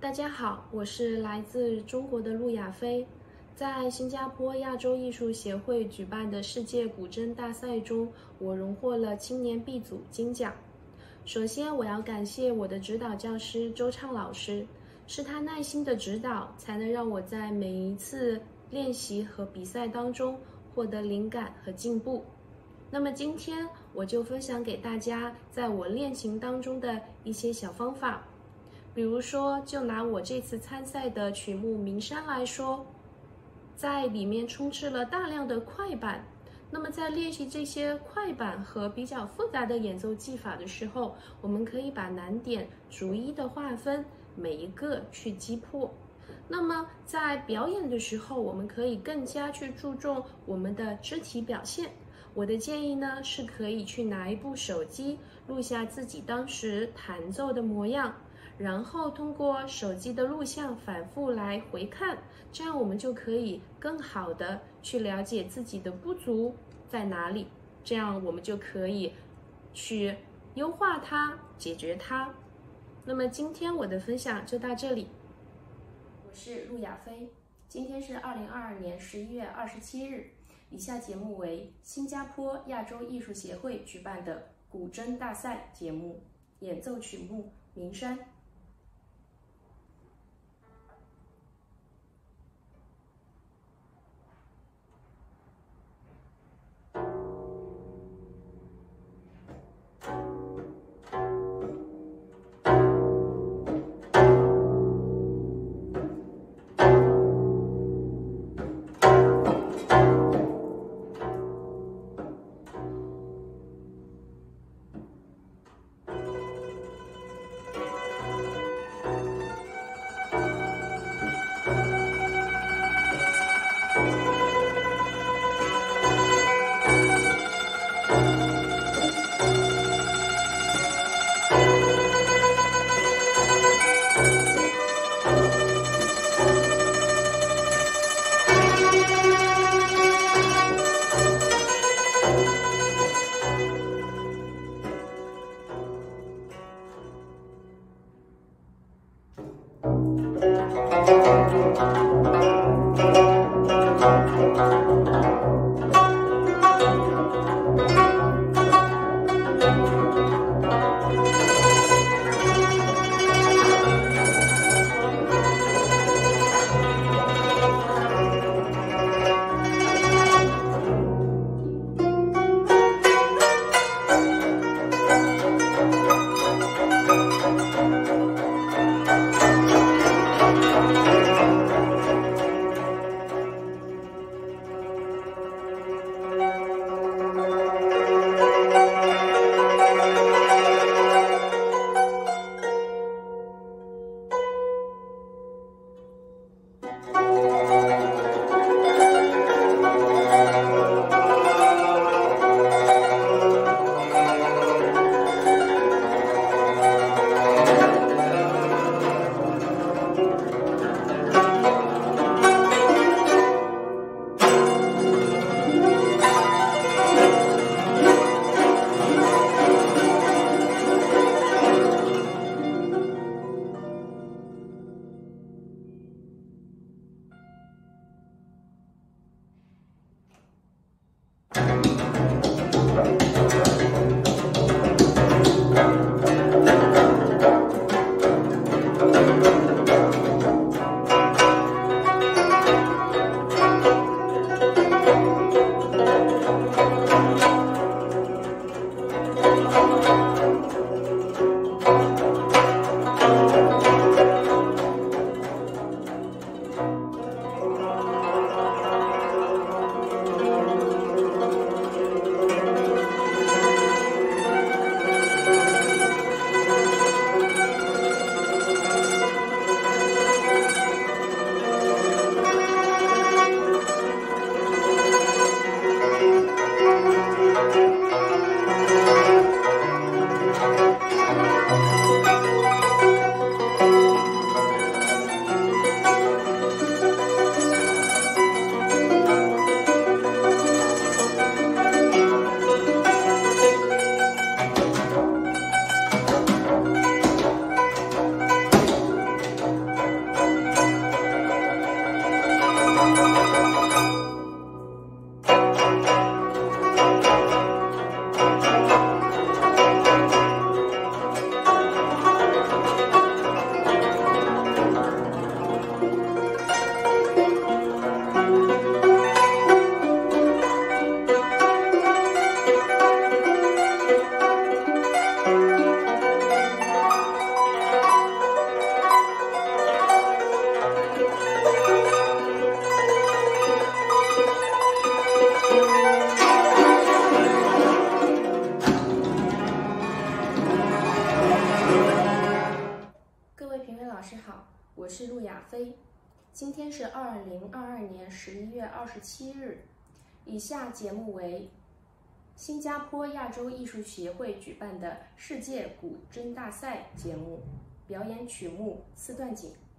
大家好，我是来自中国的陆亚飞，在新加坡亚洲艺术协会举办的世界古筝大赛中，我荣获了青年 B 组金奖。首先，我要感谢我的指导教师周畅老师，是他耐心的指导，才能让我在每一次练习和比赛当中获得灵感和进步。那么今天我就分享给大家在我练琴当中的一些小方法。比如说，就拿我这次参赛的曲目《名山》来说，在里面充斥了大量的快板。那么在练习这些快板和比较复杂的演奏技法的时候，我们可以把难点逐一的划分，每一个去击破。那么在表演的时候，我们可以更加去注重我们的肢体表现。我的建议呢，是可以去拿一部手机录下自己当时弹奏的模样，然后通过手机的录像反复来回看，这样我们就可以更好的去了解自己的不足在哪里，这样我们就可以去优化它，解决它。那么今天我的分享就到这里。我是陆亚飞，今天是2022年11月27日。以下节目为新加坡亚洲艺术协会举办的古筝大赛节目，演奏曲目《名山》。 我是陆亚飞。今天是2022年11月27日。以下节目为新加坡亚洲艺术协会举办的世界古筝大赛节目，表演曲目四段锦。